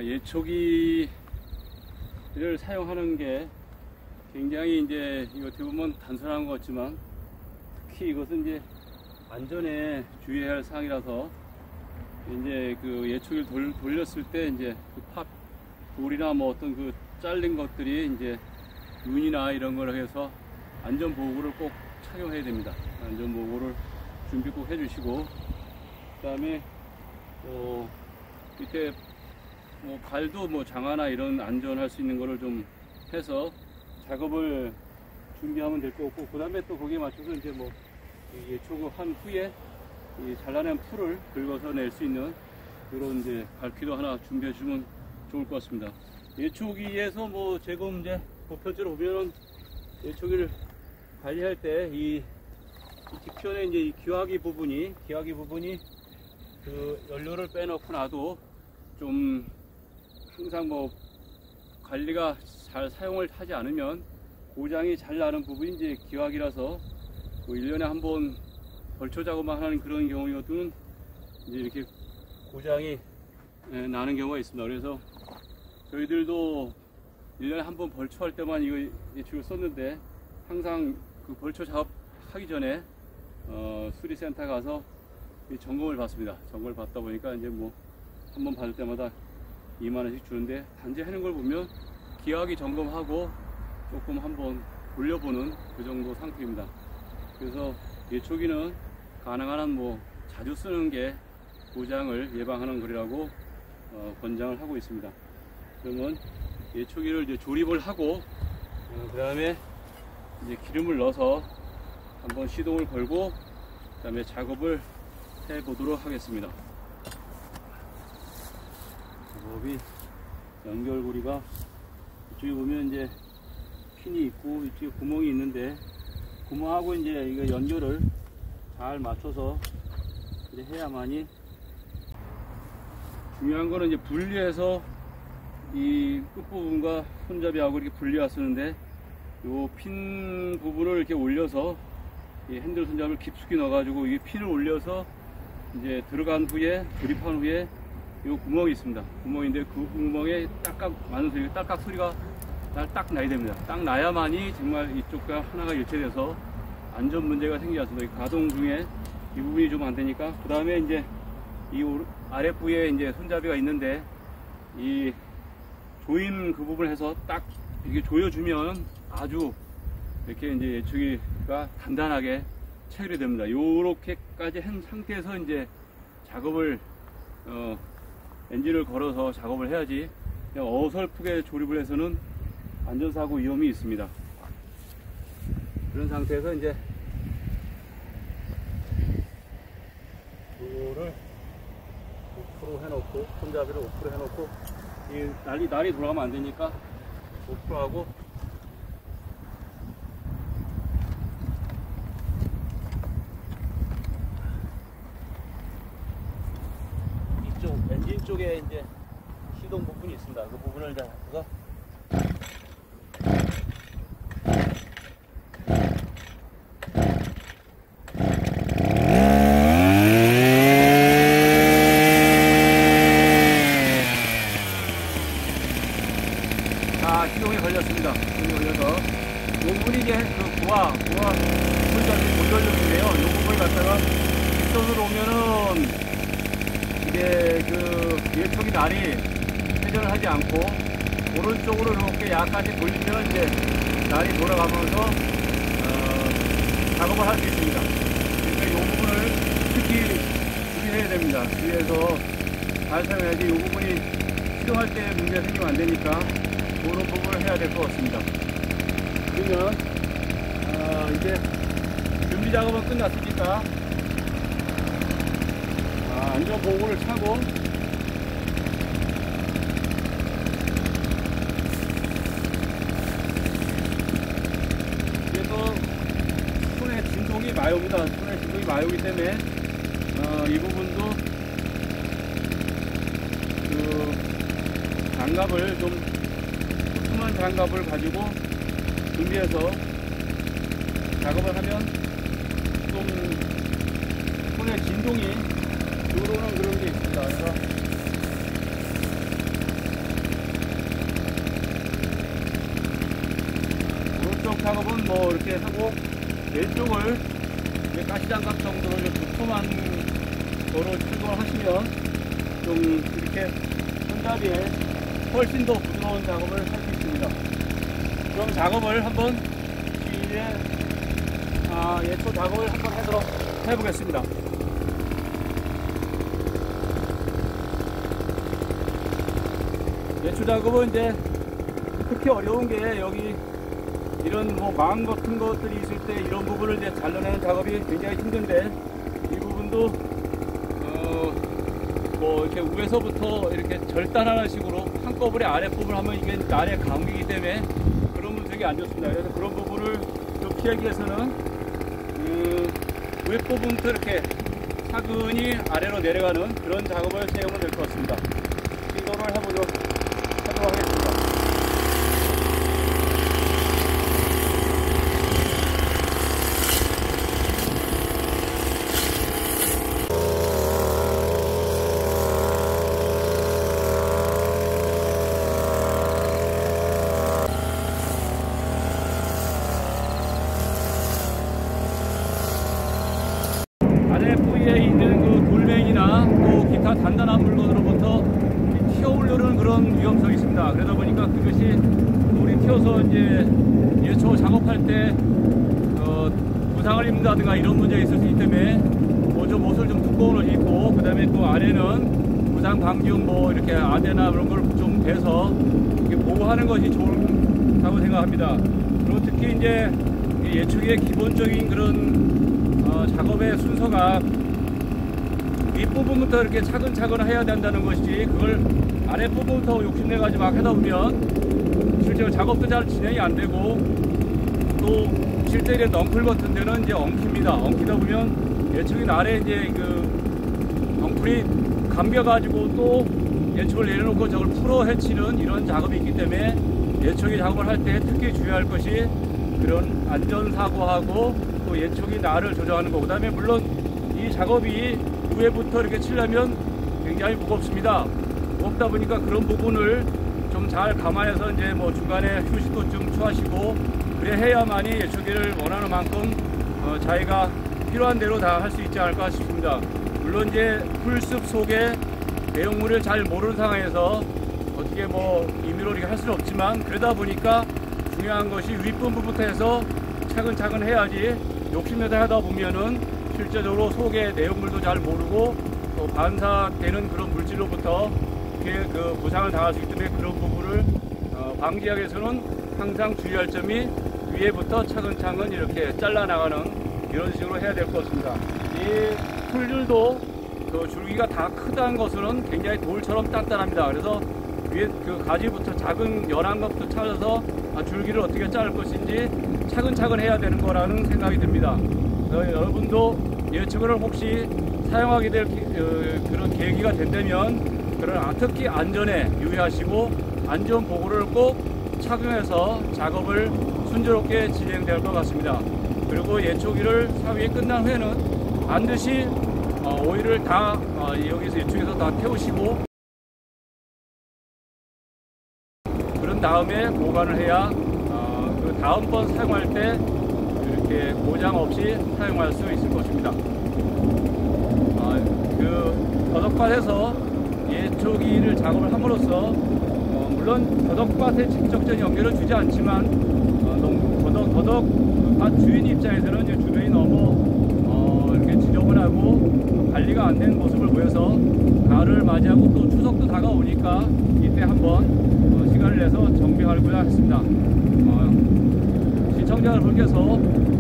예초기를 사용하는 게 굉장히 이제 이거 어떻게 보면 단순한 것 같지만 특히 이것은 이제 안전에 주의해야 할 사항이라서 이제 그 예초기를 돌렸을 때 이제 그 돌이나 뭐 어떤 그 잘린 것들이 이제 윤이나 이런 걸 해서 안전보호구를 꼭 착용해야 됩니다. 안전보호구를 준비 꼭 해주시고, 그 다음에 밑에 뭐 발도 뭐 장화나 이런 안전할 수 있는 거를 좀 해서 작업을 준비하면 될 것 같고, 그 다음에 또 거기에 맞춰서 이제 뭐 예초기 한 후에 이 잘라낸 풀을 긁어서 낼 수 있는 이런 이제 갈퀴도 하나 준비해 주면 좋을 것 같습니다. 예초기에서 뭐 지금 이제 보편적으로 보면은 예초기를 관리할 때 이 뒷편에 이제 이 기화기 부분이 그 연료를 빼놓고 나도 좀 항상 뭐 관리가 잘 사용을 하지 않으면 고장이 잘 나는 부분이 이제 기화기라서 뭐 1년에 한 번 벌초 작업만 하는 그런 경우에는 이제 이렇게 고장이 나는 경우가 있습니다. 그래서 저희들도 1년에 한 번 벌초할 때만 이거 예초기를 썼는데, 항상 그 벌초 작업하기 전에 수리센터 가서 점검을 받습니다. 점검을 받다 보니까 이제 뭐 한 번 받을 때마다 2만원씩 주는데, 단지 하는 걸 보면 기화기 점검하고 조금 한번 돌려보는 그 정도 상태입니다. 그래서 예초기는 가능한 한 뭐 자주 쓰는 게 고장을 예방하는 거라고 권장을 하고 있습니다. 그러면 예초기를 이제 조립을 하고 그 다음에 이제 기름을 넣어서 한번 시동을 걸고 그 다음에 작업을 해 보도록 하겠습니다. 작업이 연결고리가 이쪽에 보면 이제 핀이 있고 이쪽에 구멍이 있는데, 구멍하고 이제 이거 연결을 잘 맞춰서 이제 해야만이, 중요한 거는 이제 분리해서 이 끝부분과 손잡이하고 이렇게 분리해 쓰는데, 요 핀 부분을 이렇게 올려서 이 핸들 손잡이를 깊숙이 넣어가지고 이 핀을 올려서 이제 들어간 후에 조립한 후에 요 구멍이 있습니다. 구멍인데 그 구멍에 딱딱 맞는 소리, 딱딱 소리가 딱 나야 됩니다. 딱 나야만이 정말 이쪽과 하나가 일체돼서 안전 문제가 생기지 않습니다. 가동 중에 이 부분이 좀 안 되니까. 그 다음에 이제 이 아랫부에 이제 손잡이가 있는데, 이 조임 그 부분을 해서 딱 이렇게 조여주면 아주 이렇게 이제 예초기가 단단하게 체결이 됩니다. 요렇게까지 한 상태에서 이제 작업을 엔진을 걸어서 작업을 해야지, 그냥 어설프게 조립을 해서는 안전사고 위험이 있습니다. 그런 상태에서 이제 이거를 5% 해놓고, 손잡이를 5% 해놓고, 이 날이 돌아가면 안 되니까 5% 하고, 이쪽 엔진 쪽에 이제 시동 부분이 있습니다. 그 부분을 이제 갖다가 시동이 걸렸습니다. 시동이 걸려서 이 부분이 이제 그 고화 모듈용인데요. 이 부분을 갖다가 뒷선으로 오면은 이게 그 예초기 날이 회전을 하지 않고, 오른쪽으로 이렇게 약간씩 돌리면 이제 날이 돌아가면서 작업을 할 수 있습니다. 그러니까 이 부분을 특히 주의해야 됩니다. 주의해서 잘 사용해야지 이 부분이 시동할 때 문제가 생기면 안 되니까 그런 부분을 해야 될 것 같습니다. 그러면 이제 준비 작업은 끝났으니까 안전보호구를 차고 그래서 손에 진동이 많이 옵니다. 손에 진동이 많이 오기 때문에 이 부분도 그 장갑을 좀 튼튼한 장갑을 가지고 준비해서 작업을 하면 좀 손에 진동이 들어오는 그런 게 있습니다. 그래서 뭐 이렇게 하고 왼쪽을 이제 가시장갑 정도로 좀 두툼한 거로 출동을 하시면 좀 이렇게 손잡이에 훨씬 더 부드러운 작업을 할 수 있습니다. 그럼 작업을 한번 뒤에 예초 작업을 한번 해서 해보겠습니다. 예초 작업은 이제 특히 어려운 게 여기 이런 뭐 망 같은 것들이 있을 때 이런 부분을 이제 잘라내는 작업이 굉장히 힘든데, 이 부분도 뭐 이렇게 위에서부터 이렇게 절단하는 식으로 한꺼번에 아랫부분을 하면 이게 아래 감기이기 때문에 그런 분석이 안 좋습니다. 그래서 그런 부분을 좀 피하기 위해서는 윗부분부터 이렇게 차근히 아래로 내려가는 그런 작업을 사용하면 될 것 같습니다. 시도를 해보도록 하겠습니다. 아래 부위에 있는 그 돌멩이나 또 기타 단단한 물건으로부터 튀어오르는 그런 위험성이 있습니다. 그러다 보니까 그것이 돌이 튀어서 이제 예초 작업할 때 부상을 입는다든가 이런 문제가 있을 수 있기 때문에 좀 옷을 좀 두꺼운 옷을 입고, 그 다음에 또 아래는 부상 방지용 뭐 이렇게 아대나 그런 걸 좀 대서 이렇게 보호하는 것이 좋다고 생각합니다. 그리고 특히 이제 예초기의 기본적인 그런 작업의 순서가 윗부분부터 이렇게 차근차근 해야 된다는 것이지, 그걸 아랫부분부터 욕심내가지고 막 하다 보면 실제로 작업도 잘 진행이 안 되고, 또 실제 넝쿨 같은 데는 이제 엉킵니다. 엉키다 보면 예초기 아래 이제 그 덩쿨이 감겨가지고 또 예초를 내려놓고 저걸 풀어 헤치는 이런 작업이 있기 때문에 예초기 작업을 할 때 특히 주의할 것이 그런 안전사고하고 또 예초기 날을 조정하는 거. 그 다음에 물론 이 작업이 위에부터 이렇게 치려면 굉장히 무겁습니다. 무겁다 보니까 그런 부분을 좀 잘 감안해서 이제 뭐 중간에 휴식도 좀 취하시고 그래 해야만이 예초기를 원하는 만큼 자기가 필요한 대로 다 할 수 있지 않을까 싶습니다. 물론 이제 풀숲 속에 내용물을 잘 모르는 상황에서 어떻게 뭐 임의로 이렇게 할 수는 없지만, 그러다 보니까 중요한 것이 윗부분부터 해서 차근차근 해야지 욕심내다 하다 보면은 실제적으로 속에 내용물도 잘 모르고 또 반사되는 그런 물질로부터 그 부상을 당할 수 있기 때문에 그런 부분을 방지하기 위해서는 항상 주의할 점이 위에부터 차근차근 이렇게 잘라나가는 이런 식으로 해야 될 것 같습니다. 이 풀들도 그 줄기가 다 크다는 것은 굉장히 돌처럼 단단합니다. 그래서 위에 그 가지부터 작은 연한 것부터 찾아서 줄기를 어떻게 자를 것인지 차근차근 해야 되는 거라는 생각이 듭니다. 여러분도 예초기를 혹시 사용하게 될 그런 계기가 된다면 그런 특히 안전에 유의하시고 안전 보고를 꼭 착용해서 작업을 순조롭게 진행될 것 같습니다. 그리고 예초기를 사용이 끝난 후에는 반드시 오일을 다 여기서 이쪽에서 다 태우시고 그런 다음에 보관을 해야 그 다음번 사용할 때 이렇게 고장 없이 사용할 수 있을 것입니다. 그 더덕밭에서 예초기를 작업을 함으로써 물론 더덕밭에 직접적인 연결을 주지 않지만 더덕밭 주인 입장에서는 이제 주변이 너무 이렇게 지저분하고 관리가 안 된 모습을 보여서 가을을 맞이하고 또 추석도 다가오니까 이때 한번 시간을 내서 정비하려고 했습니다. 시청자 여러분께서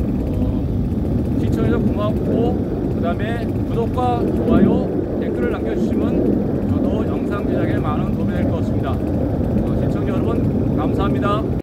시청해서 고맙고, 그 다음에 구독과 좋아요, 댓글을 남겨주시면 저도 영상 제작에 많은 도움이 될 것 같습니다. 시청자 여러분 감사합니다.